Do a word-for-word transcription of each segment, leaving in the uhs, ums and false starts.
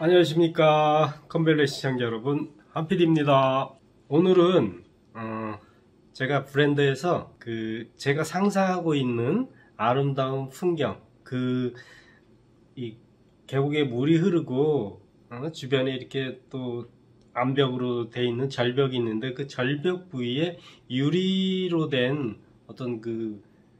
안녕하십니까 컨벨레 시청자 여러분, 한피디입니다. 오늘은 어, 제가 브랜드에서 그 제가 상상하고 있는 아름다운 풍경, 그 이 계곡에 물이 흐르고 어, 주변에 이렇게 또 암벽으로 돼 있는 절벽이 있는데, 그 절벽 부위에 유리로 된 어떤 그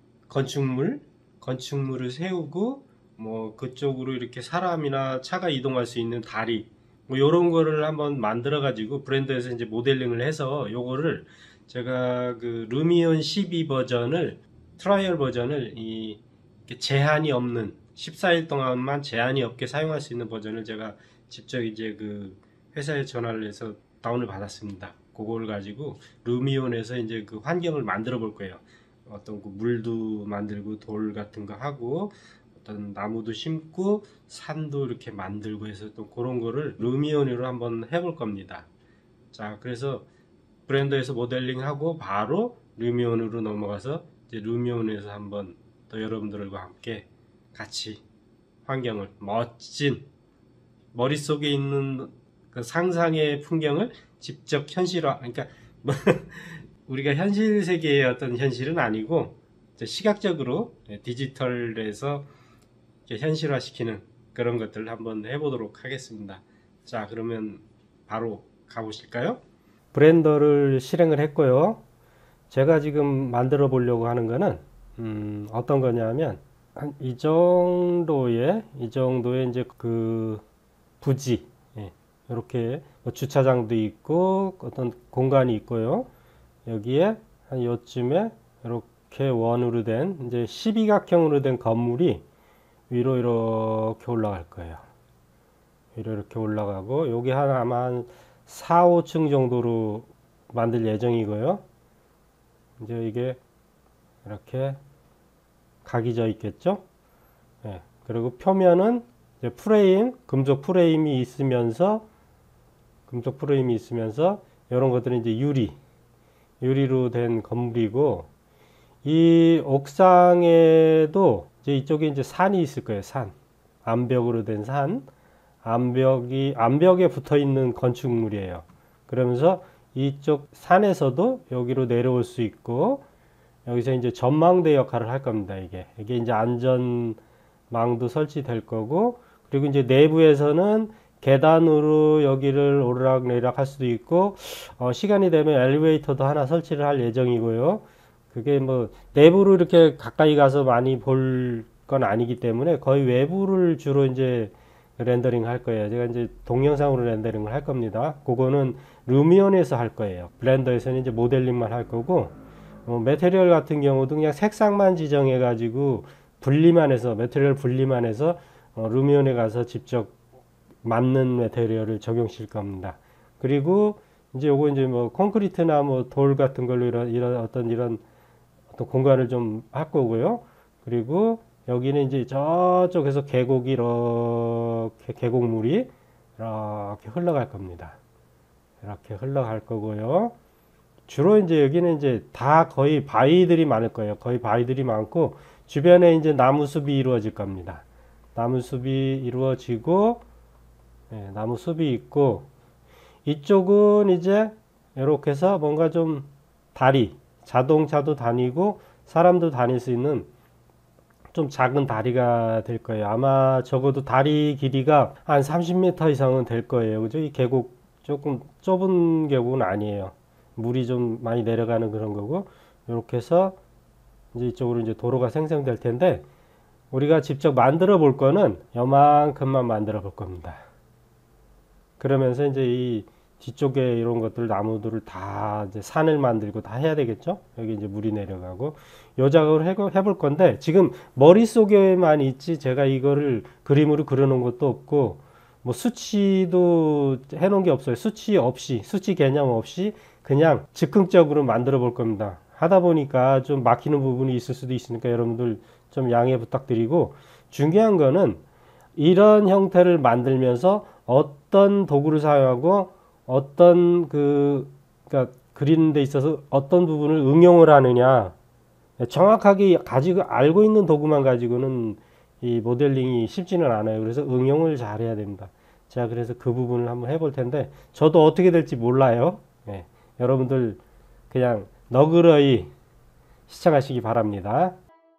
건축물 건축물을 세우고, 뭐 그쪽으로 이렇게 사람이나 차가 이동할 수 있는 다리, 뭐 요런 거를 한번 만들어 가지고 브랜드에서 이제 모델링을 해서, 요거를 제가 그 루미온 십이 버전을, 트라이얼 버전을, 이 제한이 없는 십사 일 동안만 제한이 없게 사용할 수 있는 버전을 제가 직접 이제 그 회사에 전화를 해서 다운을 받았습니다. 그거를 가지고 루미온에서 이제 그 환경을 만들어 볼 거예요. 어떤 그 물도 만들고 돌 같은 거 하고 어떤 나무도 심고 산도 이렇게 만들고 해서 또 그런 거를 루미온으로 한번 해볼 겁니다. 자, 그래서 브랜드에서 모델링하고 바로 루미온으로 넘어가서 이제 루미온에서 한번 또 여러분들과 함께 같이 환경을, 멋진 머릿속에 있는 그 상상의 풍경을 직접 현실화, 그러니까 뭐 우리가 현실 세계의 어떤 현실은 아니고 시각적으로 디지털에서 현실화 시키는 그런 것들을 한번 해보도록 하겠습니다. 자, 그러면 바로 가보실까요? 브렌더를 실행을 했고요. 제가 지금 만들어 보려고 하는 거는 음, 어떤 거냐면 한 이 정도의 이 정도의 이제 그 부지, 예, 이렇게 뭐 주차장도 있고 어떤 공간이 있고요. 여기에 한 요쯤에 이렇게 원으로 된 이제 십이각형으로 된 건물이 위로 이렇게 올라갈 거예요. 위로 이렇게 올라가고, 여기 한 아마 한 사, 오 층 정도로 만들 예정이고요. 이제 이게 이렇게 각이 져 있겠죠. 예, 그리고 표면은 이제 프레임, 금속 프레임이 있으면서 금속 프레임이 있으면서 이런 것들은 이제 유리 유리로 된 건물이고, 이 옥상에도 이제 이쪽에 이제 산이 있을 거예요. 산, 암벽으로 된 산, 암벽이 암벽에 붙어 있는 건축물이에요. 그러면서 이쪽 산에서도 여기로 내려올 수 있고, 여기서 이제 전망대 역할을 할 겁니다. 이게 이게 이제 안전망도 설치될 거고, 그리고 이제 내부에서는 계단으로 여기를 오르락내리락 할 수도 있고, 어, 시간이 되면 엘리베이터도 하나 설치를 할 예정이고요. 그게 뭐 내부로 이렇게 가까이 가서 많이 볼 건 아니기 때문에 거의 외부를 주로 이제 렌더링 할 거예요. 제가 이제 동영상으로 렌더링을 할 겁니다. 그거는 루미온에서 할 거예요. 블렌더에서는 이제 모델링만 할 거고, 어, 매테리얼 같은 경우도 그냥 색상만 지정해 가지고 분리만 해서, 매테리얼 분리만 해서 어, 루미온에 가서 직접 맞는 매테리얼을 적용실 겁니다. 그리고 이제 요거 이제 뭐 콘크리트나 뭐 돌 같은 걸로 이런, 이런 어떤 이런 어떤 공간을 좀 할 거고요. 그리고 여기는 이제 저쪽에서 계곡이 이렇게, 계곡물이 이렇게 흘러갈 겁니다. 이렇게 흘러갈 거고요. 주로 이제 여기는 이제 다 거의 바위들이 많을 거예요. 거의 바위들이 많고, 주변에 이제 나무 숲이 이루어질 겁니다. 나무 숲이 이루어지고, 예, 나무 숲이 있고, 이쪽은 이제 이렇게 해서 뭔가 좀 다리, 자동차도 다니고 사람도 다닐 수 있는 좀 작은 다리가 될 거예요. 아마 적어도 다리 길이가 한 삼십 미터 이상은 될 거예요. 그죠? 이 계곡 조금 좁은 계곡은 아니에요. 물이 좀 많이 내려가는 그런 거고, 이렇게 해서 이제 이쪽으로 이제 도로가 생성될 텐데, 우리가 직접 만들어 볼 거는 요만큼만 만들어 볼 겁니다. 그러면서 이제 이 뒤쪽에 이런 것들, 나무들을 다 이제 산을 만들고 다 해야 되겠죠? 여기 이제 물이 내려가고, 요 작업을 해볼 건데, 지금 머릿속에만 있지 제가 이거를 그림으로 그려놓은 것도 없고, 뭐 수치도 해놓은 게 없어요. 수치 없이, 수치 개념 없이 그냥 즉흥적으로 만들어 볼 겁니다. 하다 보니까 좀 막히는 부분이 있을 수도 있으니까 여러분들 좀 양해 부탁드리고, 중요한 거는 이런 형태를 만들면서 어떤 도구를 사용하고 어떤 그, 그러니까 그리는 데 있어서 어떤 부분을 응용을 하느냐, 정확하게 가지고 알고 있는 도구만 가지고는 이 모델링이 쉽지는 않아요. 그래서 응용을 잘 해야 됩니다. 제가 그래서 그 부분을 한번 해볼 텐데 저도 어떻게 될지 몰라요. 예, 여러분들 그냥 너그러이 시청하시기 바랍니다.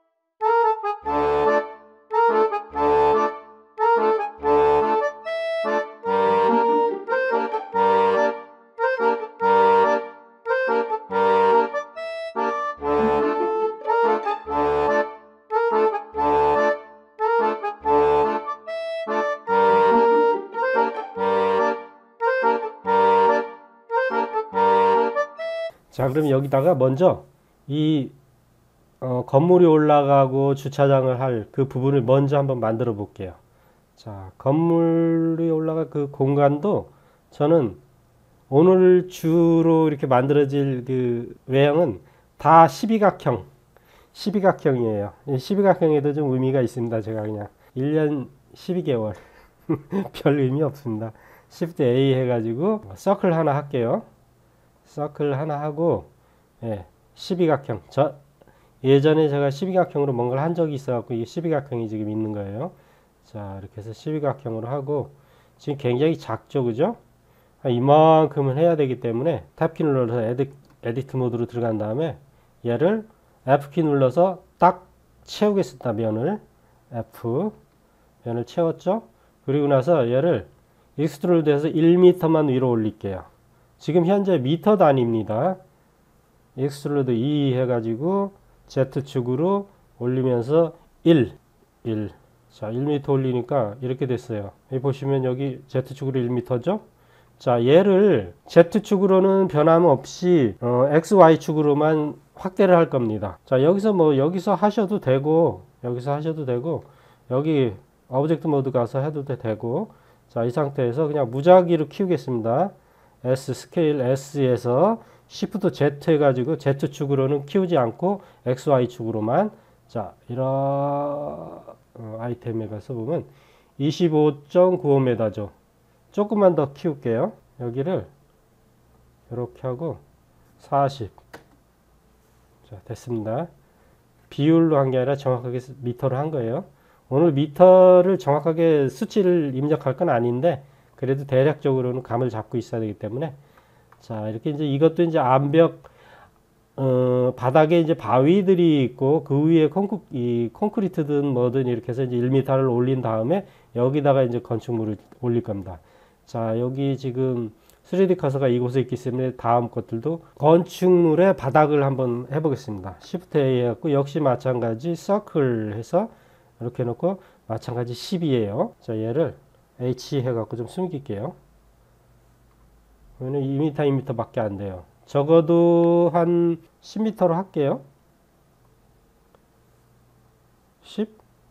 자, 그럼 여기다가 먼저 이 어, 건물이 올라가고 주차장을 할 그 부분을 먼저 한번 만들어 볼게요. 자, 건물이 올라갈 그 공간도 저는 오늘 주로 이렇게 만들어질 그 외형은 다 십이각형, 십이각형이에요. 십이각형에도 좀 의미가 있습니다. 제가 그냥 일 년 십이 개월 별 의미 없습니다. Shift A 해가지고 서클 하나 할게요. 서클 하나 하고, 예, 십이각형. 저 예전에 제가 십이각형으로 뭔가를 한 적이 있어갖고 이게 십이각형이 지금 있는 거예요. 자, 이렇게 해서 십이각형으로 하고, 지금 굉장히 작죠, 그죠? 이만큼은 해야 되기 때문에 탭키 눌러서 에디, 에디트 모드로 들어간 다음에 얘를 F키 눌러서 딱 채우겠습니다. 면을 F 면을 채웠죠. 그리고 나서 얘를 익스트루드해서 일 미터만 위로 올릴게요. 지금 현재 미터 단위입니다. 익스트루드 이 해가지고 Z축으로 올리면서 일, 일. 자, 일 미터 올리니까 이렇게 됐어요. 여기 보시면 여기 Z축으로 일 미터죠. 자, 얘를 Z축으로는 변함없이 어, 엑스 와이축으로만 확대를 할 겁니다. 자, 여기서 뭐 여기서 하셔도 되고 여기서 하셔도 되고 여기 오브젝트 모드 가서 해도 되고, 자, 이 상태에서 그냥 무작위로 키우겠습니다. S 스케일 S에서 Shift Z 해가지고 Z축으로는 키우지 않고 엑스 와이축으로만. 자, 이런 어, 아이템에 가서 보면 이십오 점 구오 미터죠. 조금만 더 키울게요. 여기를 이렇게 하고 사십. 자, 됐습니다. 비율로 한 게 아니라 정확하게 미터로 한 거예요. 오늘 미터를 정확하게 수치를 입력할 건 아닌데 그래도 대략적으로는 감을 잡고 있어야 되기 때문에, 자, 이렇게 이제 이것도 이제 암벽 어, 바닥에 이제 바위들이 있고 그 위에 콘크, 이 콘크리트든 뭐든 이렇게 해서 이제 일 미터를 올린 다음에 여기다가 이제 건축물을 올릴 겁니다. 자, 여기 지금 쓰리디 커서가 이곳에 있기 때문에 다음 것들도 건축물의 바닥을 한번 해보겠습니다. Shift A 해갖고 역시 마찬가지 서클 해서 이렇게 해놓고 마찬가지 십이에요. 자, 얘를 H 해갖고 좀 숨길게요. 그러면 이 미터, 이 미터 밖에 안 돼요. 적어도 한 십 미터로 할게요. 십.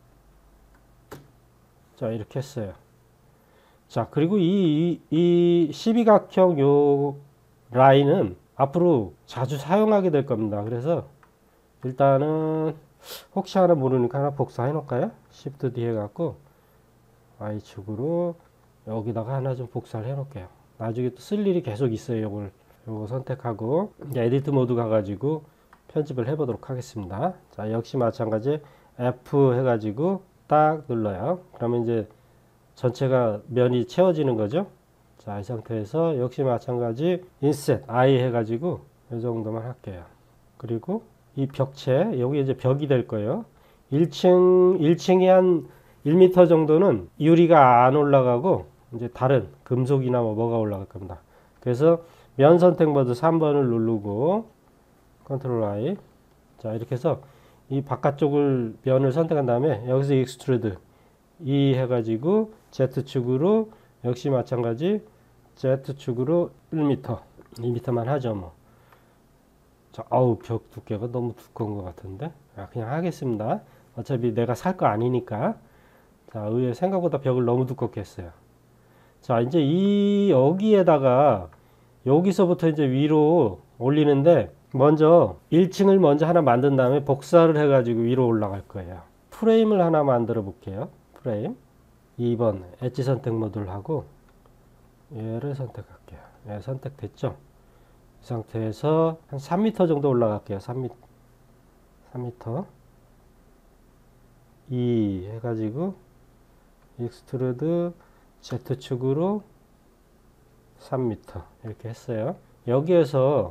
자, 이렇게 했어요. 자, 그리고 이, 이, 이 십이각형 요 라인은 앞으로 자주 사용하게 될 겁니다. 그래서 일단은 혹시 하나 모르니까 하나 복사해 놓을까요? Shift D 해갖고 Y축으로 여기다가 하나 좀 복사를 해 놓을게요. 나중에 또 쓸 일이 계속 있어요. 요걸 요거 선택하고 이제 에디트 모드 가가지고 편집을 해 보도록 하겠습니다. 자, 역시 마찬가지 F 해가지고 딱 눌러요. 그러면 이제 전체가 면이 채워지는 거죠. 자, 이 상태에서 역시 마찬가지 인셋 I 해가지고 이 정도만 할게요. 그리고 이 벽체, 여기 이제 벽이 될 거예요. 일 층, 일 층에 한 일 미터 정도는 유리가 안 올라가고 이제 다른 금속이나 뭐 뭐가 올라갈 겁니다. 그래서 면 선택 모드 삼 번을 누르고 컨트롤 I. 자, 이렇게 해서 이 바깥쪽을 면을 선택한 다음에 여기서 익스트루드 이 해가지고 Z축으로 역시 마찬가지 Z축으로 일 미터, 이 미터만 하죠 뭐. 자, 어우, 벽 두께가 너무 두꺼운 것 같은데, 아, 그냥 하겠습니다. 어차피 내가 살 거 아니니까. 자, 의외 생각보다 벽을 너무 두껍게 했어요. 자, 이제 이 여기에다가 여기서부터 이제 위로 올리는데 먼저 일 층을 먼저 하나 만든 다음에 복사를 해가지고 위로 올라갈 거예요. 프레임을 하나 만들어 볼게요. 프레임 이 번 엣지 선택 모드를 하고 얘를 선택할게요. 예, 선택됐죠? 이 상태에서 한 삼 미터 정도 올라갈게요. 삼 미터, 삼 미터 이 해가지고 익스트루드 Z축으로 삼 미터 이렇게 했어요. 여기에서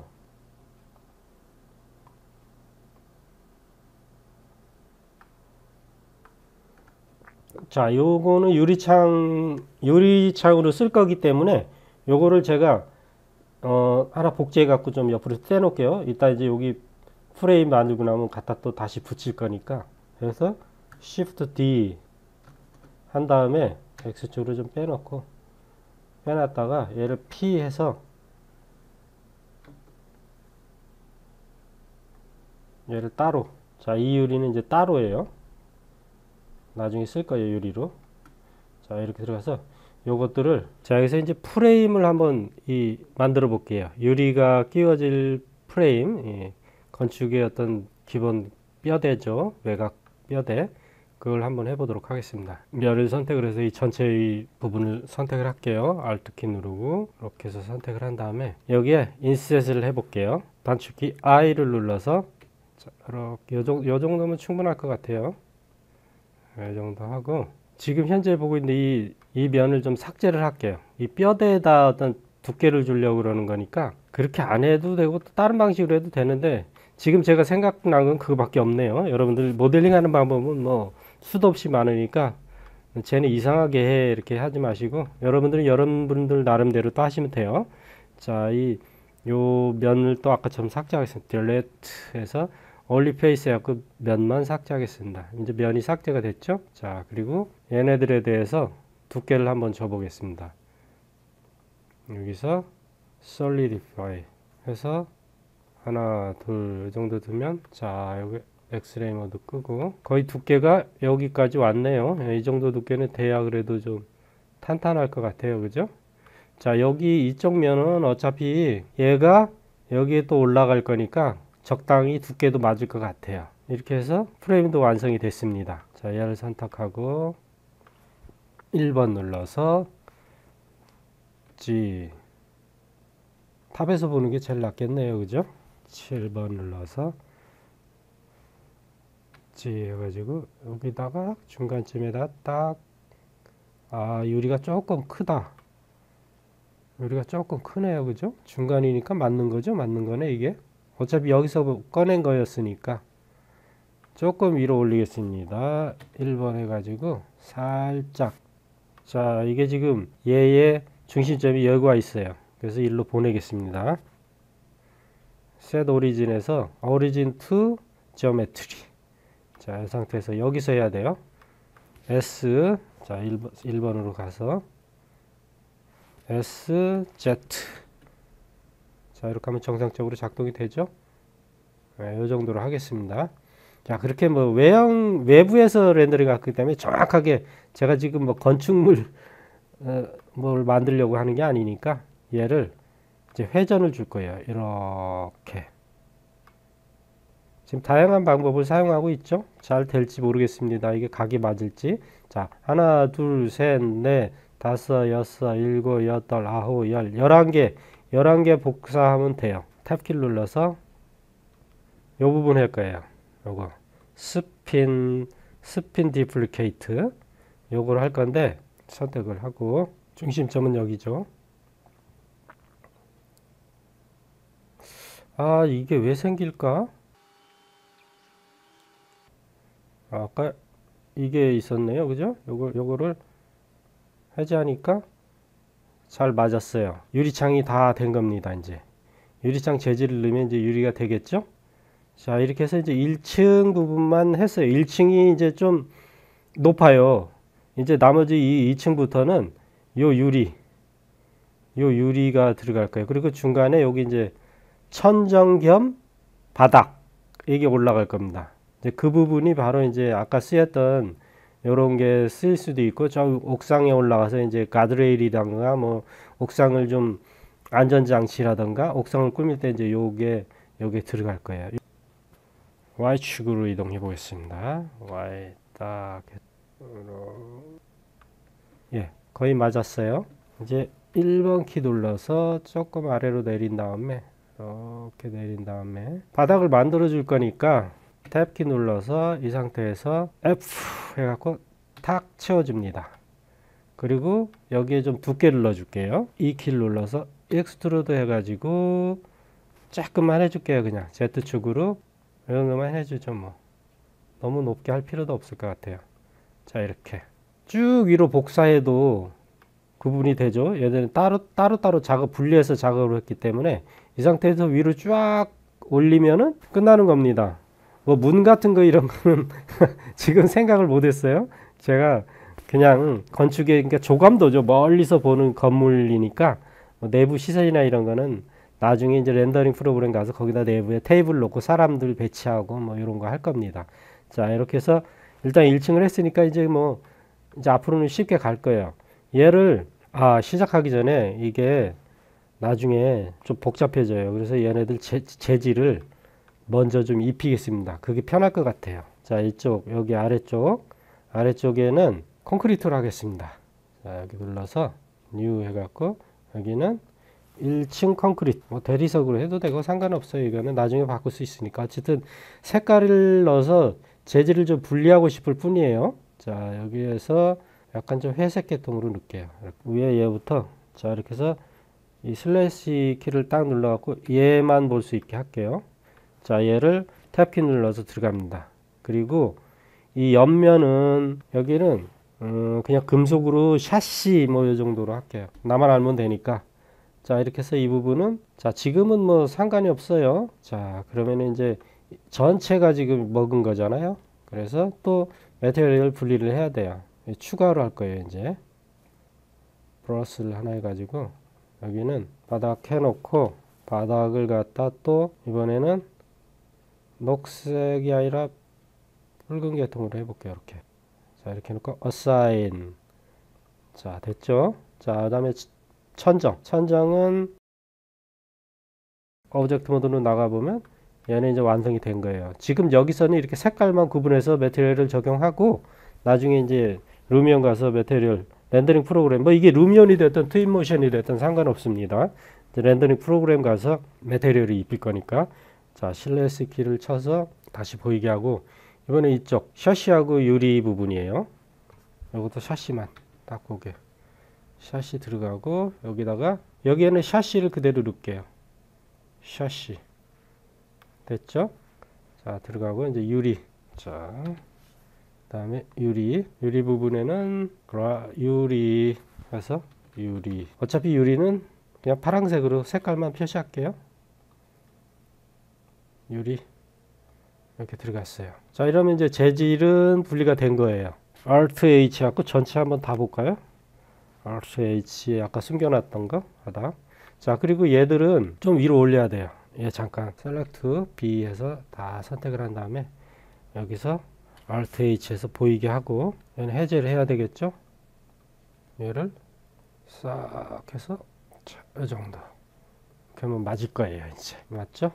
자, 요거는 유리창 유리창으로 쓸 거기 때문에 요거를 제가 어 하나 복제해 갖고 좀 옆으로 떼 놓을게요. 이따 이제 여기 프레임 만들고 나면 갖다 또 다시 붙일 거니까. 그래서 Shift D 한 다음에 X축으로 좀 빼놓고 빼놨다가 얘를 P 해서 얘를 따로, 자, 이 유리는 이제 따로예요. 나중에 쓸 거예요, 유리로. 자, 이렇게 들어가서 요것들을, 자, 여기서 이제 프레임을 한번 이 만들어 볼게요. 유리가 끼워질 프레임, 예, 건축의 어떤 기본 뼈대죠. 외곽 뼈대. 그걸 한번 해보도록 하겠습니다. 면을 선택을 해서 이 전체의 부분을 선택을 할게요. Alt키 누르고 이렇게 해서 선택을 한 다음에 여기에 인셋을 해볼게요. 단축키 I를 눌러서 자, 이렇게 요 정도, 요 정도면 충분할 것 같아요. 이 정도 하고 지금 현재 보고 있는 이, 이 면을 좀 삭제를 할게요. 이 뼈대에다 어떤 두께를 주려고 그러는 거니까 그렇게 안 해도 되고 또 다른 방식으로 해도 되는데 지금 제가 생각난 건 그거밖에 없네요. 여러분들 모델링 하는 방법은 뭐 수도 없이 많으니까 쟤는 이상하게 해 이렇게 하지 마시고 여러분들은 여러분들 나름대로 또 하시면 돼요. 자, 이 요 면을 또 아까처럼 삭제하겠습니다. 딜레트 해서 only face 해갖고 면만 삭제하겠습니다. 이제 면이 삭제가 됐죠. 자, 그리고 얘네들에 대해서 두께를 한번 줘보겠습니다. 여기서 solidify 해서 하나 둘 이 정도 두면, 자, 여기 엑스레이 모드 끄고 거의 두께가 여기까지 왔네요. 이 정도 두께는 돼야 그래도 좀 탄탄할 것 같아요. 그죠? 자, 여기 이쪽 면은 어차피 얘가 여기에 또 올라갈 거니까 적당히 두께도 맞을 것 같아요. 이렇게 해서 프레임도 완성이 됐습니다. 자, 얘를 선택하고 일 번 눌러서 G, 탑에서 보는 게 제일 낫겠네요. 그죠? 칠 번 눌러서 G 해가지고 여기다가 중간쯤에다 딱, 아, 유리가 조금 크다. 유리가 조금 크네요. 그죠? 중간이니까 맞는 거죠? 맞는 거네 이게. 어차피 여기서 꺼낸 거였으니까 조금 위로 올리겠습니다. 일 번 해가지고 살짝, 자, 이게 지금 얘의 중심점이 여기 와 있어요. 그래서 일로 보내겠습니다. set origin에서 origin to geometry, 자, 이 상태에서 여기서 해야 돼요. S, 자, 일 번, 일 번으로 가서 에스 제드, 자, 이렇게 하면 정상적으로 작동이 되죠. 네, 이 정도로 하겠습니다. 자, 그렇게 뭐 외형, 외부에서 렌더링 했기 때문에 정확하게 제가 지금 뭐 건축물 어, 뭘 만들려고 하는 게 아니니까 얘를 이제 회전을 줄 거예요. 이렇게. 지금 다양한 방법을 사용하고 있죠. 잘 될지 모르겠습니다. 이게 각이 맞을지. 자, 하나, 둘, 셋, 넷, 다섯, 여섯, 일곱, 여덟, 아홉, 열, 열한 개, 열한 개 복사하면 돼요. 탭키를 눌러서 요 부분 할 거예요. 요거 스핀, 스핀 디플리케이트, 요걸 할 건데 선택을 하고 중심점은 여기죠. 아, 이게 왜 생길까? 아까 이게 있었네요. 그죠? 요거, 요거를 해제하니까 잘 맞았어요. 유리창이 다 된 겁니다. 이제 유리창 재질을 넣으면 이제 유리가 되겠죠? 자, 이렇게 해서 이제 일 층 부분만 했어요. 일 층이 이제 좀 높아요. 이제 나머지 이 이 층부터는 요 유리, 요 유리가 들어갈 거예요. 그리고 중간에 여기 이제 천정 겸 바닥, 이게 올라갈 겁니다. 이제 그 부분이 바로 이제 아까 쓰였던 요런 게 쓰일 수도 있고, 저 옥상에 올라가서 이제 가드레일이라든가 뭐 옥상을 좀 안전장치라든가 옥상을 꾸밀 때 이제 요게 요게 들어갈 거예요. Y축으로 이동해 보겠습니다. Y 딱, 예, 거의 맞았어요. 이제 일 번 키 눌러서 조금 아래로 내린 다음에 이렇게 내린 다음에 바닥을 만들어 줄 거니까 탭키 눌러서 이 상태에서 F 해갖고 탁 채워줍니다. 그리고 여기에 좀 두께를 넣어줄게요. 이 키를 눌러서 익스트루드 해가지고 조금만 해줄게요. 그냥 Z축으로 이 정도만 해주죠. 뭐 너무 높게 할 필요도 없을 것 같아요. 자, 이렇게 쭉 위로 복사해도 구분이 되죠. 얘들은 따로 따로 따로 작업 분리해서 작업을 했기 때문에 이 상태에서 위로 쫙 올리면은 끝나는 겁니다. 뭐 문 같은 거 이런 거는 지금 생각을 못했어요. 제가 그냥 건축의 그러니까 조감도죠. 멀리서 보는 건물이니까 뭐 내부 시설이나 이런 거는 나중에 이제 렌더링 프로그램 가서 거기다 내부에 테이블 놓고 사람들 배치하고 뭐 이런 거 할 겁니다. 자, 이렇게 해서 일단 일 층을 했으니까 이제 뭐 이제 앞으로는 쉽게 갈 거예요. 얘를 아 시작하기 전에 이게 나중에 좀 복잡해져요. 그래서 얘네들 재, 재질을 먼저 좀 입히겠습니다. 그게 편할 것 같아요. 자, 이쪽 여기 아래쪽 아래쪽에는 콘크리트로 하겠습니다. 자, 여기 눌러서 뉴 해갖고 여기는 일 층 콘크리트 뭐 대리석으로 해도 되고 상관없어요. 이거는 나중에 바꿀 수 있으니까. 어쨌든 색깔을 넣어서 재질을 좀 분리하고 싶을 뿐이에요. 자, 여기에서 약간 좀 회색 계통으로 넣을게요. 위에 얘부터 자 이렇게 해서 이 슬래시 키를 딱 눌러갖고 얘만 볼 수 있게 할게요. 자, 얘를 탭키 눌러서 들어갑니다. 그리고 이 옆면은 여기는 음 그냥 금속으로 샤시 뭐 이 정도로 할게요. 나만 알면 되니까. 자, 이렇게 해서 이 부분은 자 지금은 뭐 상관이 없어요. 자, 그러면 이제 전체가 지금 먹은 거잖아요. 그래서 또 매테리얼 분리를 해야 돼요. 추가로 할 거예요. 이제 브러쉬를 하나 해가지고 여기는 바닥 해놓고 바닥을 갖다 또 이번에는 녹색이 아니라 붉은 계통으로 해볼게요. 이렇게 자 이렇게 해놓고 assign 자 됐죠. 자, 그 다음에 천정 천정은 오브젝트 모드로 나가보면 얘는 이제 완성이 된 거예요. 지금 여기서는 이렇게 색깔만 구분해서 매테리얼을 적용하고 나중에 이제 루미온 가서 매테리얼 렌더링 프로그램 뭐 이게 루미온이 됐든 트윈모션이 됐든 상관없습니다. 렌더링 프로그램 가서 매테리얼을 입힐 거니까 자 실내스 키를 쳐서 다시 보이게 하고 이번에 이쪽 샤시하고 유리 부분이에요. 이것도 샤시만 딱 보게 샤시 들어가고 여기다가 여기에는 샤시를 그대로 넣을게요. 샤시 됐죠? 자 들어가고 이제 유리 자 다음에 유리 유리 부분에는 유리 해서 유리 어차피 유리는 그냥 파란색으로 색깔만 표시할게요. 유리 이렇게 들어갔어요. 자 이러면 이제 재질은 분리가 된 거예요. Alt H 갖고 전체 한번 다 볼까요? Alt H 아까 숨겨놨던 거 하다. 자 그리고 얘들은 좀 위로 올려야 돼요. 얘 잠깐 Select B 해서 다 선택을 한 다음에 여기서 Alt H에서 보이게 하고 얘는 해제를 해야 되겠죠. 얘를 싹 해서 자, 이 정도 그러면 맞을 거예요. 이제 맞죠?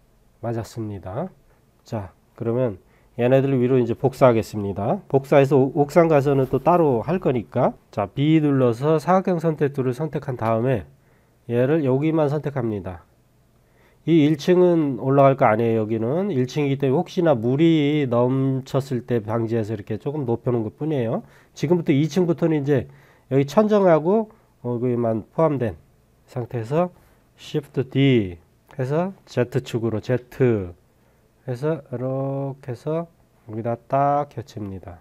맞았습니다. 자 그러면 얘네들 위로 이제 복사하겠습니다. 복사해서 옥상 가서는 또 따로 할 거니까 자 B 눌러서 사각형 선택 툴을 선택한 다음에 얘를 여기만 선택합니다. 이 일 층은 올라갈 거 아니에요. 여기는 일 층이기 때문에 혹시나 물이 넘쳤을 때 방지해서 이렇게 조금 높여놓은 것 뿐이에요. 지금부터 이 층부터는 이제 여기 천정하고 여기만 포함된 상태에서 Shift D 해서 Z축으로 Z 해서 이렇게 해서 여기다 딱 겹칩니다.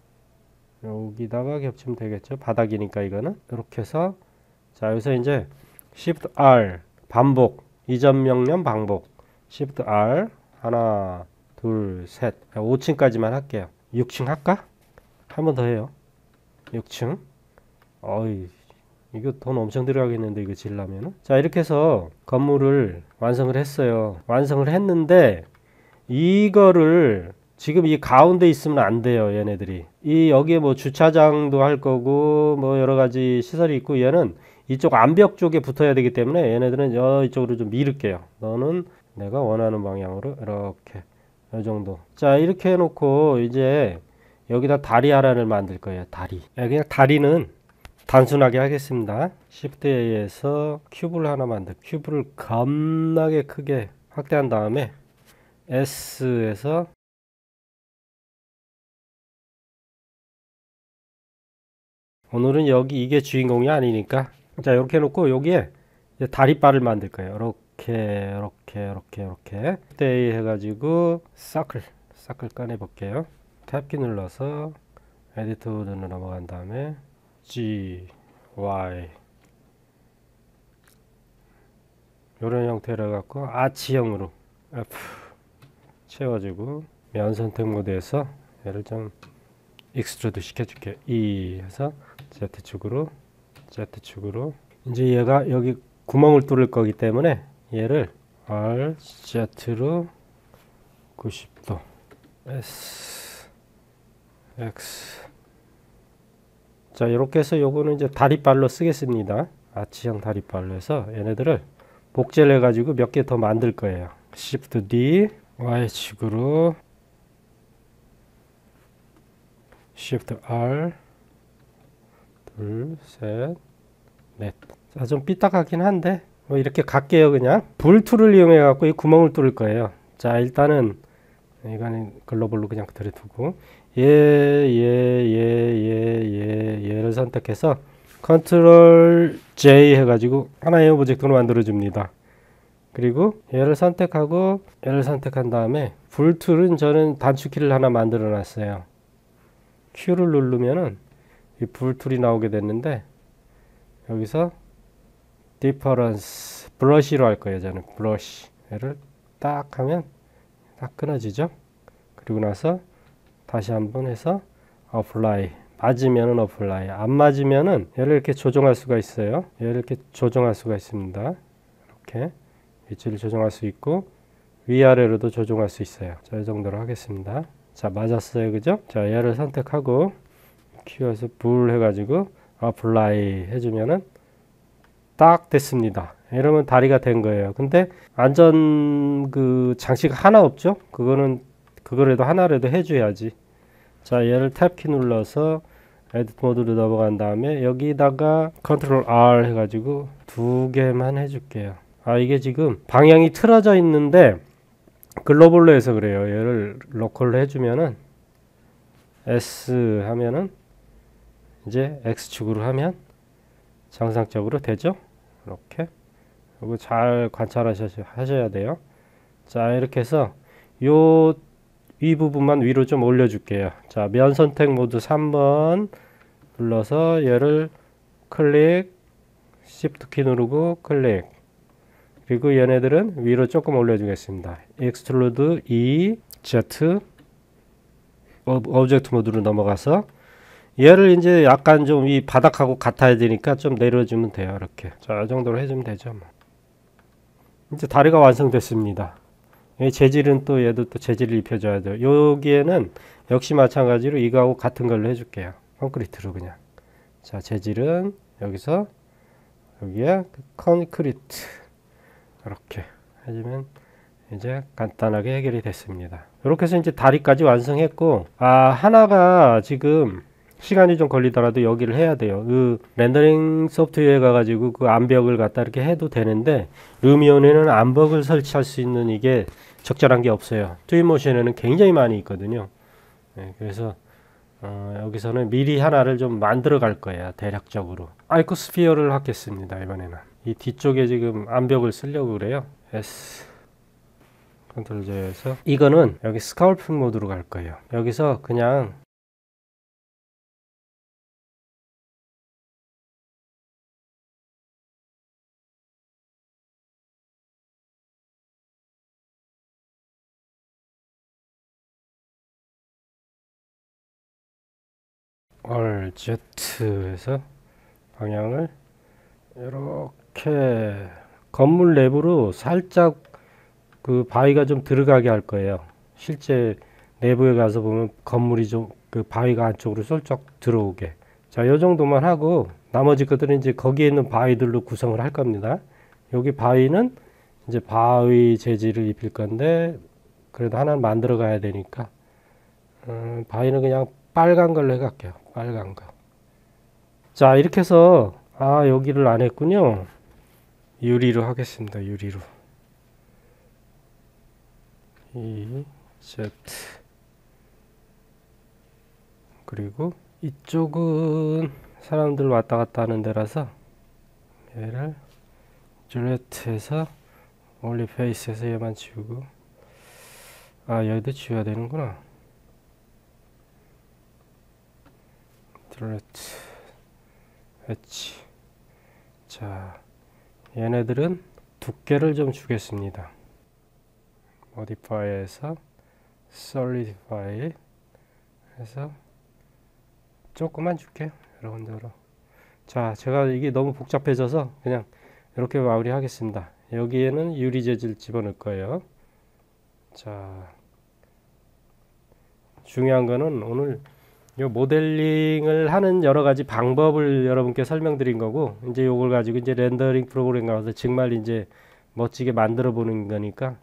여기다가 겹치면 되겠죠. 바닥이니까 이거는 이렇게 해서 자 여기서 이제 Shift R 반복 이전 명령 반복 Shift R 하나 둘 셋 오 층까지만 할게요. 육 층 할까? 한 번 더 해요. 육 층 어이 이거 돈 엄청 들어가겠는데 이거 지으려면은 자 이렇게 해서 건물을 완성을 했어요. 완성을 했는데 이거를 지금 이 가운데 있으면 안 돼요. 얘네들이 이 여기에 뭐 주차장도 할 거고 뭐 여러 가지 시설이 있고 얘는 이쪽 암벽 쪽에 붙어야 되기 때문에 얘네들은 여 이쪽으로 좀 밀을게요. 너는 내가 원하는 방향으로 이렇게 이 정도. 자 이렇게 해놓고 이제 여기다 다리 하나를 만들 거예요. 다리. 그냥 다리는 단순하게 하겠습니다. Shift A에서 큐브를 하나 만들. 큐브를 겁나게 크게 확대한 다음에 S에서 오늘은 여기 이게 주인공이 아니니까 자 이렇게 해놓고 여기에 이제 다리바를 만들 거예요. 이렇게 이렇게 이렇게 이렇게 데이 해가지고 서클 서클 꺼내 볼게요. 탭키 눌러서 에디트 모드로 넘어간 다음에 G, Y 이런 형태로 해갖고 아치형으로 F 채워주고 면 선택 모드에서 얘를 좀 익스트루드 시켜줄게요. E 해서 Z축으로 Z축으로 이제 얘가 여기 구멍을 뚫을 거기 때문에 얘를 R, Z로 구십 도 S, X 자 이렇게 해서 요거는 이제 다리발로 쓰겠습니다. 아치형 다리발로 해서 얘네들을 복제를 해가지고 몇 개 더 만들 거예요. Shift D Y축으로 Shift R 둘, 셋, 넷. 자, 좀 삐딱하긴 한데 뭐 이렇게 갈게요. 그냥 불 툴을 이용해 갖고 이 구멍을 뚫을 거예요. 자 일단은 이거는 글로벌로 그냥 들여두고 얘, 얘, 얘, 얘, 얘, 얘를 선택해서 컨트롤 J 해가지고 하나의 오브젝트로 만들어 줍니다. 그리고 얘를 선택하고 얘를 선택한 다음에 불 툴은 저는 단축키를 하나 만들어 놨어요. Q를 누르면은 이 불 툴이 나오게 됐는데 여기서 디퍼런스 브러쉬로 할 거예요. 저는 브러쉬 얘를 딱 하면 딱 끊어지죠. 그리고 나서 다시 한번 해서 어플라이 맞으면은 어플라이 안 맞으면은 얘를 이렇게 조정할 수가 있어요. 얘를 이렇게 조정할 수가 있습니다. 이렇게 위치를 조정할 수 있고 위아래로도 조정할 수 있어요. 자, 이 정도로 하겠습니다. 자, 맞았어요. 그죠? 자, 얘를 선택하고 키워서 불 해가지고 어플라이 해주면은 딱 됐습니다. 이러면 다리가 된 거예요. 근데 안전 그 장치가 하나 없죠? 그거는 그거라도 하나라도 해줘야지. 자, 얘를 탭키 눌러서 에디트 모드로 넘어간 다음에 여기다가 컨트롤 R 해가지고 두 개만 해줄게요. 아 이게 지금 방향이 틀어져 있는데 글로벌로 해서 그래요. 얘를 로컬로 해주면은 S 하면은 이제 X축으로 하면 정상적으로 되죠. 이렇게 이거 잘 관찰하셔야 돼요. 자 이렇게 해서 요 위 부분만 위로 좀 올려줄게요. 자, 면 선택 모드 삼 번 눌러서 얘를 클릭, Shift 키 누르고 클릭. 그리고 얘네들은 위로 조금 올려주겠습니다. Extrude E, Z, 오브젝트 모드로 넘어가서 얘를 이제 약간 좀 이 바닥하고 같아야 되니까 좀 내려주면 돼요. 이렇게. 자, 이 정도로 해주면 되죠. 이제 다리가 완성됐습니다. 재질은 또 얘도 또 재질을 입혀줘야 돼요. 여기에는 역시 마찬가지로 이거하고 같은 걸로 해줄게요. 콘크리트로 그냥. 자, 재질은 여기서 여기에 콘크리트 이렇게 해주면 이제 간단하게 해결이 됐습니다. 이렇게 해서 이제 다리까지 완성했고, 아 하나가 지금 시간이 좀 걸리더라도 여기를 해야 돼요. 그 렌더링 소프트웨어에 가가지고 그 암벽을 갖다 이렇게 해도 되는데 루미온에는 암벽을 설치할 수 있는 이게 적절한 게 없어요. 트윈모션에는 굉장히 많이 있거든요. 네, 그래서 어, 여기서는 미리 하나를 좀 만들어 갈 거예요. 대략적으로 아이코스피어를 하겠습니다. 이번에는 이 뒤쪽에 지금 암벽을 쓰려고 그래요. S 컨트롤 J에서 이거는 여기 스컬핑 모드로 갈 거예요. 여기서 그냥 알 Z에서 방향을 이렇게 건물 내부로 살짝 그 바위가 좀 들어가게 할 거예요. 실제 내부에 가서 보면 건물이 좀 그 바위가 안쪽으로 쏠쩍 들어오게. 자, 요 정도만 하고 나머지 것들은 이제 거기에 있는 바위들로 구성을 할 겁니다. 여기 바위는 이제 바위 재질을 입힐 건데 그래도 하나 만들어 가야 되니까 음, 바위는 그냥 빨간 걸로 해갈게요. 빨간 거. 자, 이렇게 해서 아 여기를 안 했군요. 유리로 하겠습니다. 유리로. 이 Z 그리고 이쪽은 사람들 왔다 갔다 하는 데라서 얘를 줄레트에서 올리 페이스에서 얘만 지우고, 아 여기도 지워야 되는구나. 줄레트 엣지. 자, 얘네들은 두께를 좀 주겠습니다. 모디파이에서 솔리디파이 해서 조금만 줄게요, 여러분들로. 자, 제가 이게 너무 복잡해져서 그냥 이렇게 마무리 하겠습니다. 여기에는 유리 재질 집어넣을 거예요. 자, 중요한 거는 오늘 이 모델링을 하는 여러 가지 방법을 여러분께 설명드린 거고, 이제 요걸 가지고 이제 렌더링 프로그램 가서 정말 이제 멋지게 만들어 보는 거니까.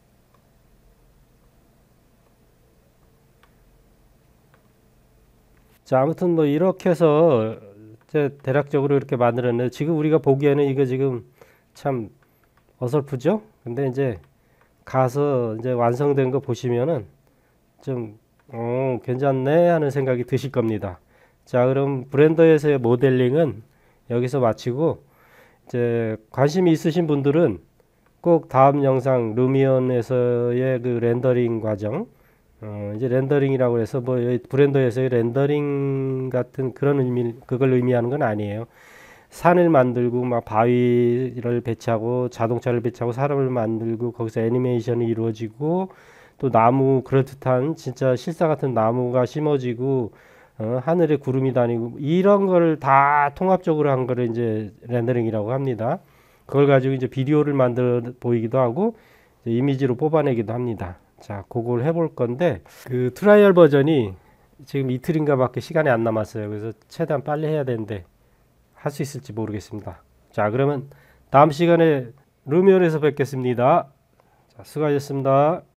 자, 아무튼 뭐 이렇게 해서 이제 대략적으로 이렇게 만들었는데, 지금 우리가 보기에는 이거 지금 참 어설프죠? 근데 이제 가서 이제 완성된 거 보시면은 좀 어, 괜찮네 하는 생각이 드실 겁니다. 자, 그럼 블렌더에서의 모델링은 여기서 마치고, 이제 관심이 있으신 분들은 꼭 다음 영상 루미온에서의 그 렌더링 과정, 어, 이제 렌더링이라고 해서 뭐 블렌더에서의 렌더링 같은 그런 의미, 그걸 의미하는 건 아니에요. 산을 만들고 막 바위를 배치하고 자동차를 배치하고 사람을 만들고 거기서 애니메이션이 이루어지고 또 나무, 그럴듯한 진짜 실사 같은 나무가 심어지고 어, 하늘에 구름이 다니고 이런 거를 다 통합적으로 한 거를 이제 렌더링이라고 합니다. 그걸 가지고 이제 비디오를 만들어 보이기도 하고 이제 이미지로 뽑아내기도 합니다. 자, 그걸 해볼 건데 그 트라이얼 버전이 지금 이틀인가 밖에 시간이 안 남았어요. 그래서 최대한 빨리 해야 되는데 할 수 있을지 모르겠습니다. 자, 그러면 다음 시간에 루미온에서 뵙겠습니다. 자, 수고하셨습니다.